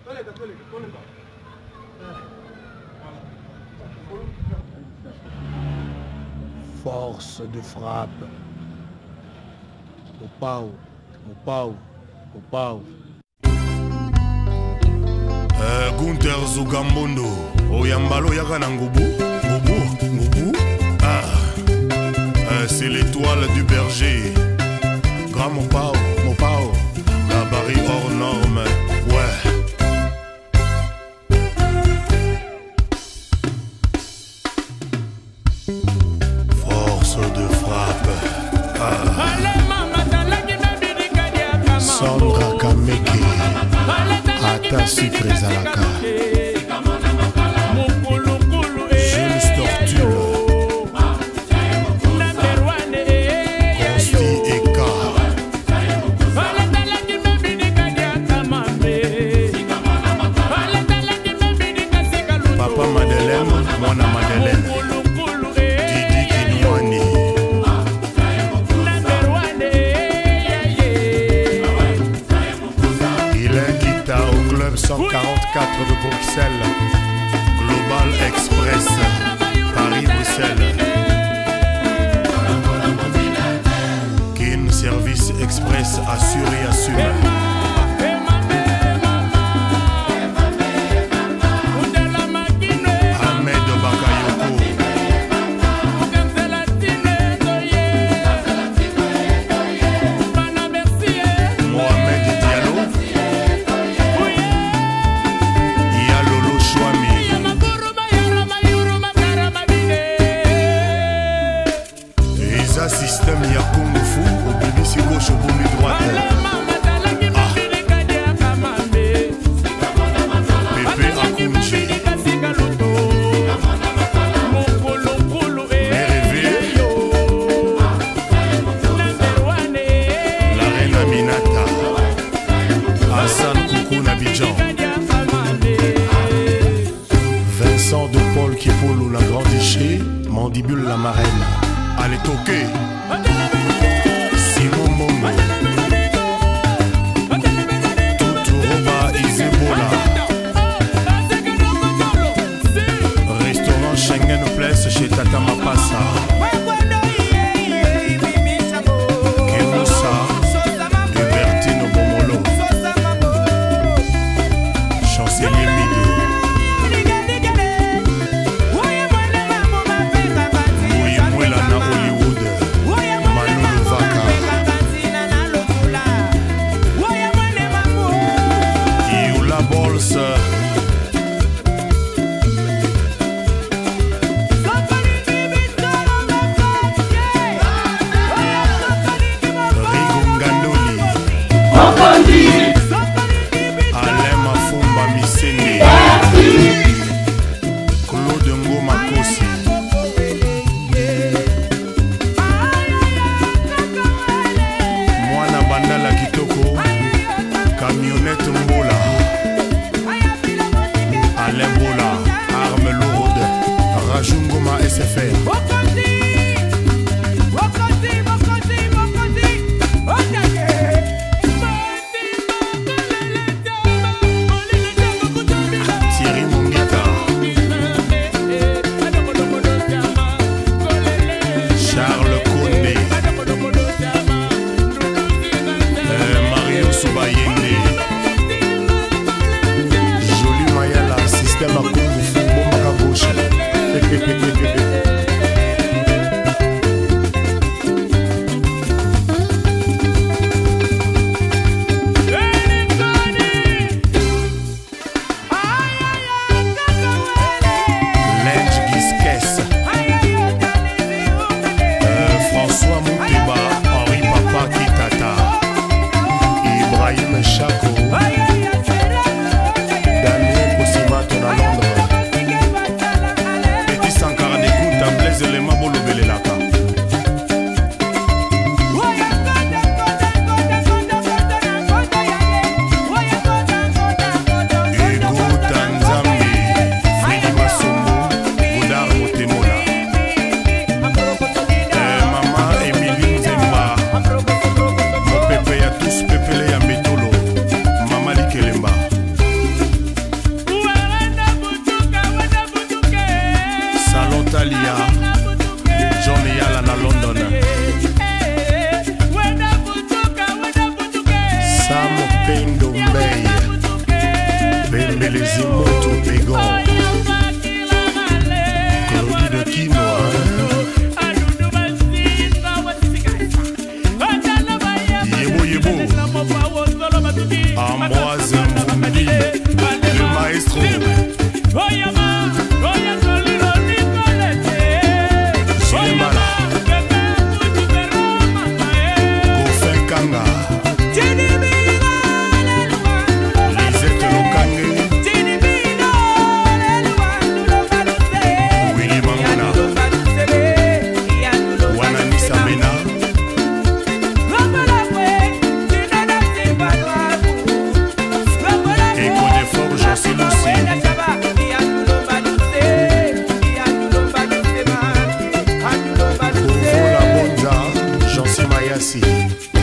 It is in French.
Force de frappe. Au pau, au pau, au pau. Gunther Zugambondo, Oyambalo Yakana Ngubu, Ngubu. C'est l'étoile du berger. Grand Mopao, gabarit hors norme, ouais. Force de frappe. Sandra Kameke, Ata Sucre Zalaka. Jules Tortule. Consti Eka. Papa Madeleine, Mwana Madeleine. Didi Kinwani. Il est guitare au club 144 de Bruxelles. Global Express, Paris-Bruxelles. Kin Service Express, assuré, assume. Ahmed Bakayoko. Mohamed Diallo. Yalolo Chouami. Isa système ya Kung Fu, au BBC gauche, au bout droite. Pepe Akunji. La reine Aminata. Hassan Koukou Nabidjan. Vincent de Paul Kipoulou, la Grande Iché. Mandibule la marraine. Allez toquer. Simon Mongo. Tuturoba Izebola. Restaurant Schengen Place chez Tata Mapassa. Kemusa. Hubertine Bomolo. Chancelier Midou. Mouimouela na Hollywood. Manoulou Vaka. Ioula Bols. Alain Mafumba Misende. Claude Ngoma Kosi. Mwana Bandala Kitoko. Camionnette Mbola. Alain Bola. Arme lourde. Rajungoma SFR. Thierry Mongita. Charles Condé. Mario Soubayende. Jolie Mayala. Système à Kung Fu. Bomba à gauche. Mbelezi Moto Pégon Claudie de Kinoa Yebo Yebo Ambroise Mboundi le maestro Silemala Gofin Kanga Lisette Lokange Willy Mangona Wanani Samena Echo des Forges Jancy Lucie Jancy Mayassi